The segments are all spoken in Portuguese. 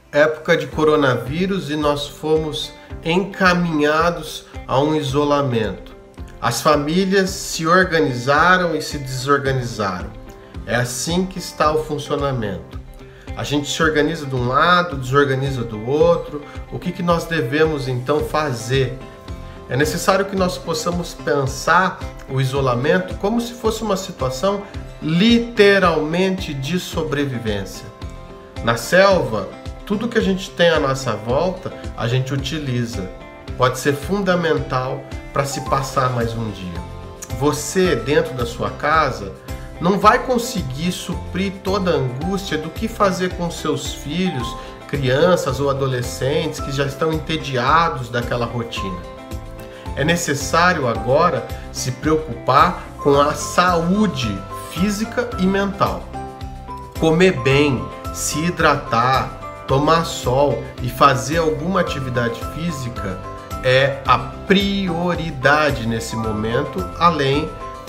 época de coronavírus e nós fomos encaminhados a um isolamento. As famílias se organizaram e se desorganizaram. É assim que está o funcionamento. A gente se organiza de um lado, desorganiza do outro. O que nós devemos então fazer? É necessário que nós possamos pensar o isolamento como se fosse uma situação literalmente de sobrevivência. Na selva, tudo que a gente tem à nossa volta, a gente utiliza. Pode ser fundamental para se passar mais um dia. Você, dentro da sua casa, não vai conseguir suprir toda a angústia do que fazer com seus filhos, crianças ou adolescentes que já estão entediados daquela rotina. É necessário agora se preocupar com a saúde física e mental. Comer bem, se hidratar, tomar sol e fazer alguma atividade física é a prioridade nesse momento, além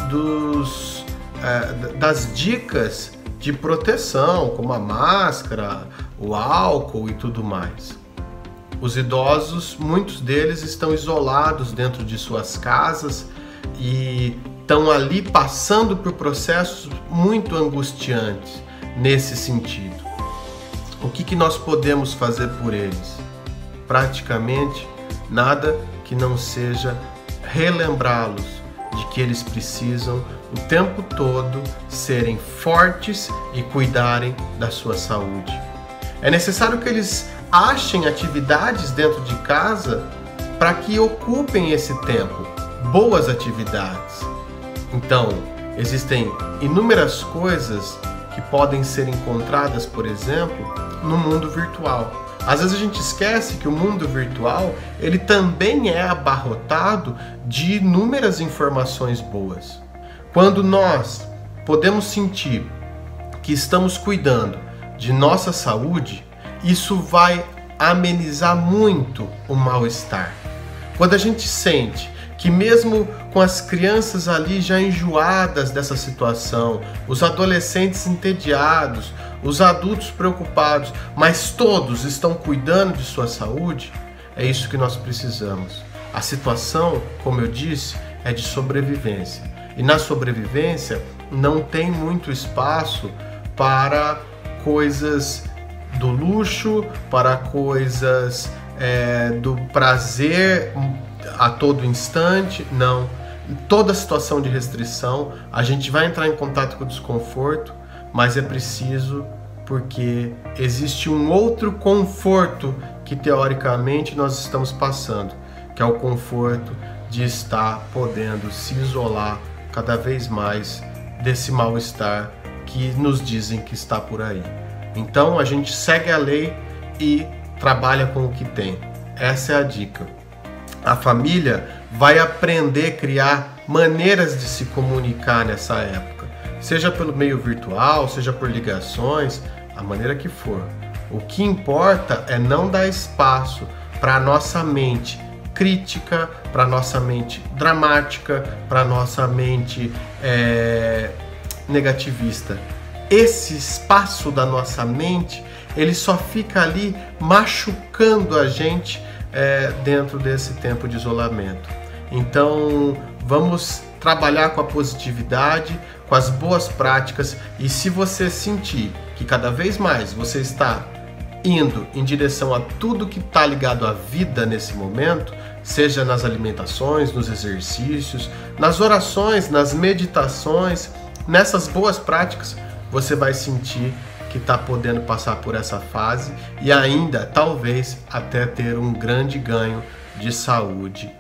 das dicas de proteção, como a máscara, o álcool e tudo mais. Os idosos, muitos deles estão isolados dentro de suas casas e estão ali passando por processos muito angustiantes nesse sentido. O que nós podemos fazer por eles? Praticamente nada que não seja relembrá-los de que eles precisam o tempo todo serem fortes e cuidarem da sua saúde. É necessário que eles achem atividades dentro de casa para que ocupem esse tempo, boas atividades. Então, existem inúmeras coisas que podem ser encontradas, por exemplo, no mundo virtual. Às vezes a gente esquece que o mundo virtual, ele também é abarrotado de inúmeras informações boas. Quando nós podemos sentir que estamos cuidando de nossa saúde, isso vai amenizar muito o mal-estar. Quando a gente sente que mesmo com as crianças ali já enjoadas dessa situação, os adolescentes entediados, os adultos preocupados, mas todos estão cuidando de sua saúde, é isso que nós precisamos. A situação, como eu disse, é de sobrevivência. E na sobrevivência não tem muito espaço para coisas do luxo, para coisas do prazer a todo instante, não. Em toda situação de restrição, a gente vai entrar em contato com o desconforto, mas é preciso porque existe um outro conforto que teoricamente nós estamos passando, que é o conforto de estar podendo se isolar cada vez mais desse mal-estar que nos dizem que está por aí. Então a gente segue a lei e trabalha com o que tem. Essa é a dica. A família vai aprender a criar maneiras de se comunicar nessa época, seja pelo meio virtual, seja por ligações, a maneira que for. O que importa é não dar espaço para a nossa mente crítica, para a nossa mente dramática, para a nossa mente negativista. Esse espaço da nossa mente, ele só fica ali machucando a gente dentro desse tempo de isolamento. Então, vamos trabalhar com a positividade, com as boas práticas, e se você sentir que cada vez mais você está indo em direção a tudo que está ligado à vida nesse momento, seja nas alimentações, nos exercícios, nas orações, nas meditações, nessas boas práticas, você vai sentir que está podendo passar por essa fase e ainda, talvez, até ter um grande ganho de saúde